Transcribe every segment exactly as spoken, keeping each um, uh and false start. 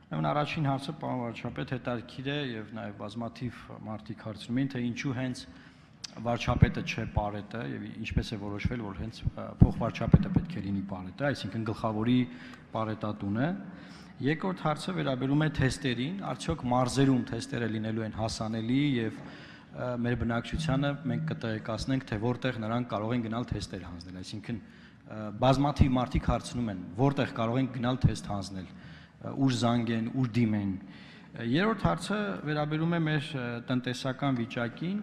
Ուրեմն առաջին հարցը պարոն վարչապետ հետաքրքիր է եւ նաեւ բազմաթիվ մարդիկ հարցնում են, թե ինչու հենց վարչապետը չէ պարետը եւ ինչպես է որոշվել, որ հենց փոխվարչապետը պետք է լինի պարետը, այսինքն գլխավորի պարետատունը։ Երկրորդ հարցը վերաբերում է թեստերին, արդյոք մարզերում թեստերը լինելու են հասանելի եւ մեր բնակչությանը մենք կտեղեկացնենք, թե որտեղ նրանք կարող են գնալ թեստեր հանձնել, այսինքն բազմաթիվ մարդիկ հարցնում են, որտեղ կարող են գնալ թեստ հանձնել, ուր զանգեն, ուր դիմեն։ Երրորդ հարցը վերաբերում է մեր տնտեսական վիճակին,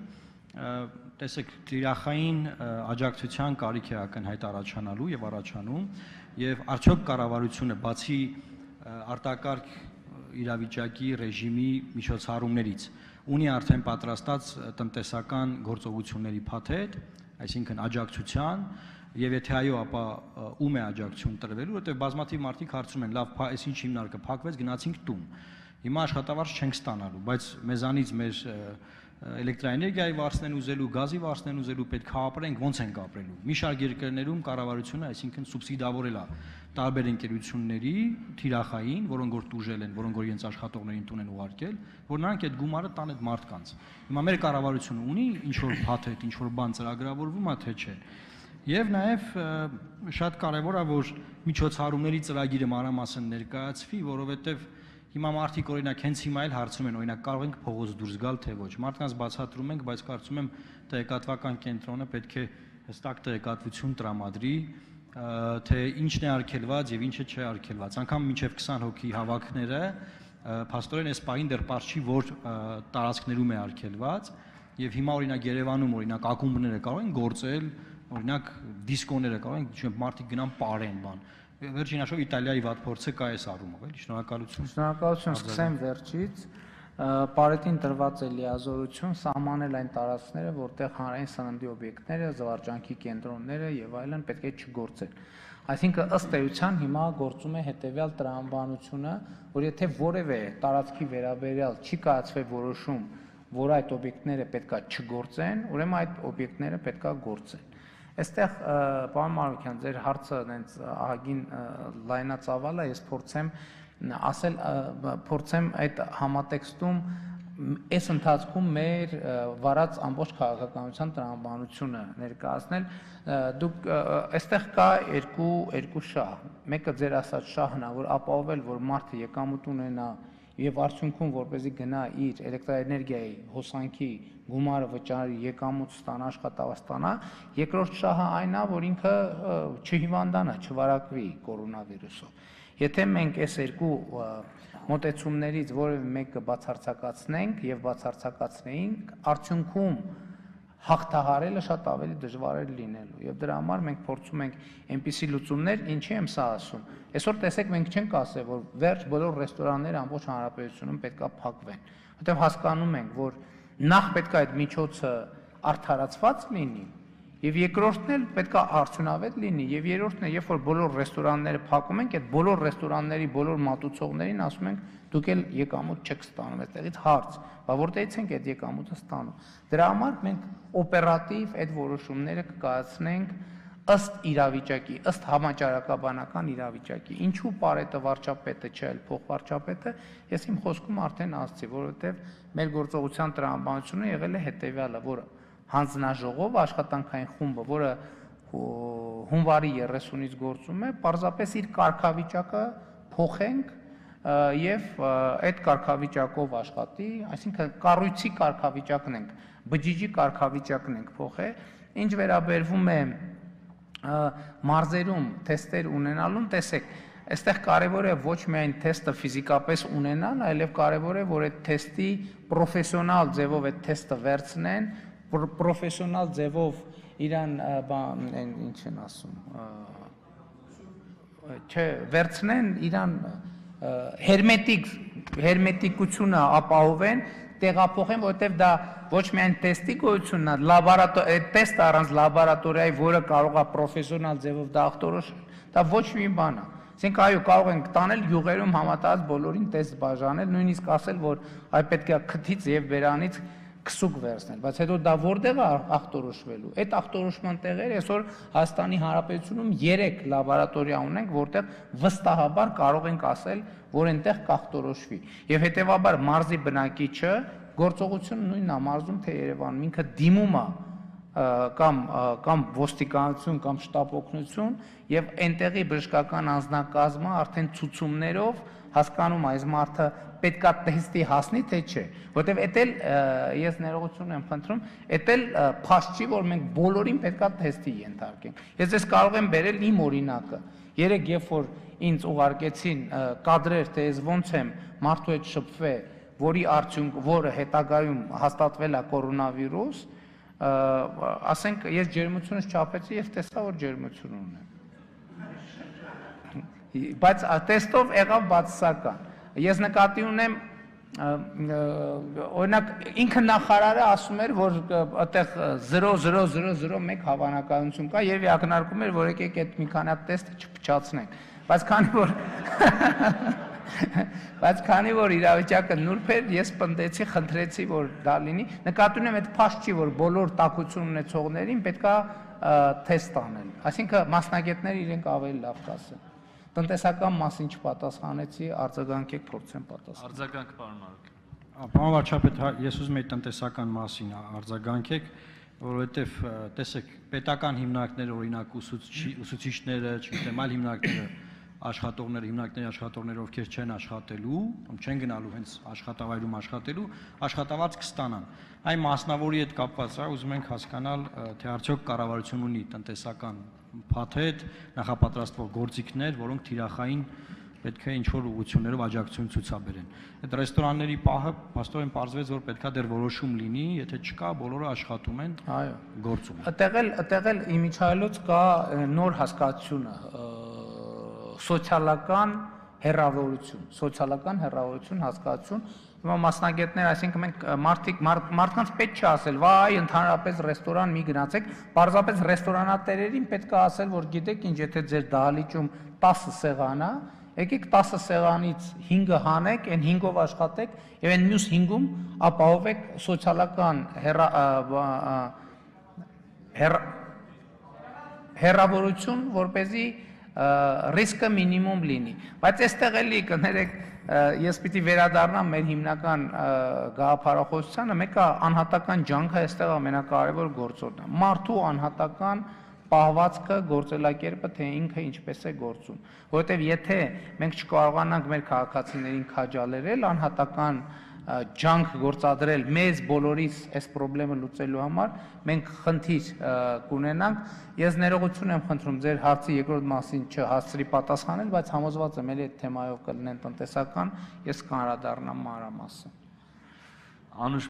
տեսեք, տիրախային աջակցության կարիք է ակնհայտ առաջանալու եւ առաջանում, եւ արդյոք կառավարությունը բացի արտակարգ իրավիճակի ռեժիմի միջոցառումներից ունի արդեն պատրաստած տնտեսական գործողությունների փաթեթ, այսինքն աջակցության, եւ եթե այո, ապա ում է աջակցություն տրվելու, որտեղ բազմաթիվ մարդիկ հարցնում են, լավ, այս ինչ հիմնարկը փակվեց, գնացինք տուն։ Հիմա աշխատավարձ չենք ստանալու, բայց մեզանից մեր էլեկտրաէներգիայի վարձն ուզելու, գազի վարձն ուզելու պետք է ապրենք, ոնց ենք ապրելու։ Մի շարք երկրներում կառավարությունը, այսինքն սուբսիդավորել է տարբեր ընկերությունների թիրախային, որոնք որ տուժել են, որոնք որ իրենց աշխատողներին տուն են ուղարկել, որ նրանք այդ գումարը տան այդ մարդկանց։ Հիմա մեր կառավարությունը ունի ինչ որ փաթեթ, ինչ որ բան ծրագրավորվում է, թե չէ։ Եվ նաև շատ կարևոր է, որ միջոցառումների ծրագիրը մանրամասն ներկայացվի, որովհետև հիմա մարդիկ օրինակ հենց հիմա էլ հարցում են, օրինակ կարող ենք փողոց դուրս գալ, թե ոչ։ Մարդկանց բացատրում ենք, բայց կարծում եմ տեղեկատվական կենտրոնը պետք է հստակ տեղեկատվություն տրամադրի, թե ինչն է արգելված եւ ինչը չէ արգելված։ Անկամ մինչեւ քսան հոգի հավաքները փաստորեն այս պահին դեռ պարզ չի, որ տարածքներում է արգելված, եւ հիմա օրինակ Երևանում օրինակ ակումբները կարող են գործել, օրինակ դիսկոները կարող են, չունեմ, մարդիկ գնան պարեն բան։ Վերջին հաշվով Իտալիայի վատ փորձը կա այս առումով, էլի, շնորհակալություն։ Շնորհակալություն, սկսեմ վերջից։ Պարետին տրված է լիազորություն սահմանել այն տարածքները, որտեղ հանրային սննդի օբյեկտները, զվարճանքի կենտրոնները եւ այլն պետք է չգործեն։ Այսինքն ըստ էության հիմա գործում է հետեւյալ տրամաբանությունը, որ եթե որևէ տարածքի վերաբերյալ չի կայացվել որոշում, որ այդ օբյեկտները պետքա չգործեն, ուրեմն այդ օբյեկտները պետքա գործեն։ Այստեղ պարոն Մանուկյան, ձեր հարցը այնց ահագին լայնածավալ է, ես փորձեմ ասել, փորձեմ այդ համատեքստում այս ընթացքում մեր վարած ամբողջ քաղաքականության տրամաբանությունը ներկայացնել։ Դուք այստեղ կա երկու երկու շահ։ Մեկը ձեր ասած շահն է, որ ապահովել, որ մարդը եկամուտ ունենա եւ արդյունքում որպեսզի գնա իր էլեկտրաէներգիայի հոսանքի գումարը վճարի, եկամուտ ստանա, աշխատավարձ ստանա։ Երկրորդ շահը այն է, որ ինքը չհիվանդանա, չվարակվի կորոնավիրուսով։ Եթե մենք այս երկու մոտեցումներից որևէ մեկը բացարձակացնենք եւ բացարձակացնեինք, արդյունքում հաղթահարելը շատ ավելի դժվար է լինելու եւ դրա համար մենք փորձում ենք այնպիսի լուծումներ, ինչի եմ սա ասում։ Այսօր տեսեք, մենք չենք ասել, որ վերջ բոլոր ռեստորանները ամբողջ հանրապետությունում պետքա փակվեն, որտեղ հասկանում ենք, որ նախ պետքա այդ միջոցը արդարացված լինի եւ երկրորդն էլ պետքա արդյունավետ լինի եւ երրորդն է, երբ որ բոլոր ռեստորանները փակում ենք, այդ բոլոր ռեստորանների բոլոր մատուցողներին ասում ենք դուք էլ եկամուտ չեք ստանում, այդտեղից հարց, բա որտեղից ենք այդ եկամուտը ստանում։ Դրա համար մենք օպերատիվ այդ որոշումները կկայացնենք ըստ իրավիճակի, ըստ համաճարակաբանական իրավիճակի։ Ինչու պարետը վարչապետը չէ, այլ փոխվարչապետը, ես իմ խոսքում արդեն ասացի, որովհետև մեր գործողության տրամաբանությունը եղել է հետևյալը, որ հանձնաժողով աշխատանքային խումբը, որը հունվարի երեսունից գործում է, պարզապես իր կարգավիճակը փոխենք եւ այդ կարգավիճակով աշխատի, այսինքն կառույցի կարգավիճակն ենք, բջիջի կարգավիճակն ենք փոխել, ինչ վերաբերվում է մարզերում թեստեր ունենալուն, տեսեք, այստեղ կարևոր է ոչ միայն թեստը ֆիզիկապես ունենալ, այլև կարևոր է, որ այդ թեստի պրոֆեսիոնալ ձևով այդ թեստը վերցնեն, պրոֆեսիոնալ ձևով իրան ինչ են ասում, չէ, վերցնեն իրան հերմետիկ, հերմետիկությունը ապահովեն, տեղափոխեն, որովհետև դա ոչ միայն տեստի գոյությունն է, այդ տեստը առանց լաբորատորիայի, որը կարող է պրոֆեսիոնալ ձևով դա ախտորոշել, դա ոչ մի բան է։ Ասենք այո, կարող ենք տանել յուղերում համատարած բոլորին տեստ բաժանել, նույնիսկ ասել, որ այ պետք է քթից եւ բերանից քսուկ վերցնել, բայց հետո դա որտեղ է ախտորոշվելու։ Այդ ախտորոշման տեղերը այսօր Հայաստանի Հանրապետությունում երեք լաբորատորիա ունենք, որտեղ վստահաբար կարող ենք ասել, որ այնտեղ կախտորոշվի։ Եվ հետեւաբար մարզի բնակիչը գործողությունը նույնն է մարզում, թե Երևանում ինքը դիմում է կամ կամ ոստիկանություն կամ շտապ օգնություն եւ այնտեղի բժշկական անձնակազմը արդեն ցուցումներով հասկանում է այս մարդը պետքա տեստի հասնի թե չէ, որտեվ էտել ես ներողություն եմ խնդրում, էտել փաստ չի, որ մենք բոլորին պետքա տեստի ենթարկենք։ Ես ես կարող եմ բերել իմ օրինակը։ Երեք երբ որ ինձ ուղարկեցին կադրեր, թե ես ոնց եմ մարդու հետ շփվել, որի արդյունք, որը հետագայում հաստատվել է կորոնավիրուս, ասենք ես ջերմությունս չափեցի եւ տեսա որ ջերմություն ունեմ։ Բայց տեստով եղավ բացասական։ Ես նկատի ունեմ օրինակ ինքը նախարարը ասում էր որ այդտեղ զրո զրո զրո զրո մեկ հավանականություն կա եւ ակնարկում էր որ եկեք այդ մի քանի հատ տեստը չփչացնենք։ Բայց քանի որ Բայց քանի որ իրավիճակը նուրբ էր, ես պնդեցի, խնդրեցի, որ դա լինի։ Նկատի ունեմ այդ փաստ չի, որ բոլոր տաքություն ունեցողներին պետքա թեստ անել։ Այսինքն մասնագետները իրենք ավելի լավ կասեն։ Տնտեսական մասին չպատասխանեցի, արձագանքեք, փորձեմ պատասխանել։ Արձագանք, պարոն Մարուկյան։ Պարոն վարչապետ, ես ուզում եմ տնտեսական մասին արձագանքեք, որովհետև տեսեք, պետական հիմնարկները, օրինակ ուսուցիչները, չգիտեմ, այլ հիմնարկները աշխատողներ, հիմնարկների աշխատողներ, ովքեր չեն աշխատելու, չեն գնալու հենց աշխատավայրում աշխատելու, աշխատավարձ կստանան։ Այն մասնավորի հետ կապված է, ուզում ենք հասկանալ, թե արդյոք կառավարություն ունի տնտեսական փաթեթ, նախապատրաստվող գործիքներ, որոնք թիրախային պետք է ինչ-որ ուղղություններով աջակցություն ցուցաբերեն։ Այդ ռեստորանների պահը փաստորեն պարզվեց, որ պետքա դեռ որոշում լինի, եթե չկա, բոլորը աշխատում են, այո, գործում են։ Այդտեղ էլ, այդտեղ էլ իմիջայլոց կա նոր հասկացությունը սոցիալական հեռավորություն, սոցիալական հեռավորություն հասկացություն, հիմա մասնագետներ, այսինքն մենք մարդիկ մարդկանց պետք չի ասել, վայ, ընդհանրապես ռեստորան մի գնացեք, պարզապես ռեստորանատերերին պետք է ասել, որ գիտեք ինչ, եթե ձեր դահլիճում տասը սեղան է, եկեք տասը սեղանից հինգը հանեք, այն հինգով աշխատեք եւ այն մյուս հինգում ապահովեք սոցիալական հեռավորություն, որպեսզի ռիսկը մինիմում լինի, բայց այստեղ էլի կներեք ես պիտի վերադառնամ մեր հիմնական գաղափարախոսությանը, մեկը անհատական ջանքը այստեղ ամենակարևոր գործոնն է, մարդու անհատական պահվածքը, գործելակերպը, թե ինքը ինչպես է գործում, որովհետև եթե մենք չկարողանանք մեր քաղաքացիներին քաջալերել, անհատական ջանք գործադրել մեզ բոլորիս այս խնդրը լուծելու համար, մենք խնդիր կունենանք, ես ներողություն եմ խնդրում ձեր հարցի երկրորդ մասին չհասցրի պատասխանել, բայց համոզված եմ էլի այդ թեմայով կլինեն տնտեսական, ես կանրադառնամ մանրամասն։